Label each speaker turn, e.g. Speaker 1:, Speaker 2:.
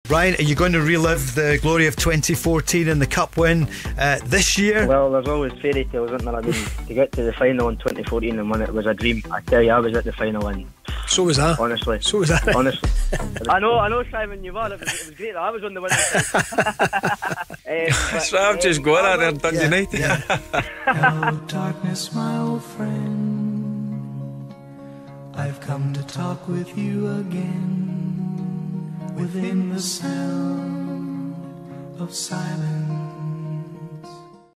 Speaker 1: Ryan, are you going to relive the glory of 2014 and the cup win this year?
Speaker 2: Well, there's always fairy tales, isn't there? I mean, to get to the final in 2014 and win it was a dream. I tell you, I was at the final and
Speaker 3: so was I.
Speaker 2: Honestly.
Speaker 3: So was I.
Speaker 2: Honestly. I know, Simon, you were. It was great. I was on the winning side.
Speaker 4: So I've just got out there, Dundee Utd.
Speaker 5: Hello, darkness, my old friend. I've come to talk with you again. Within the sound of silence.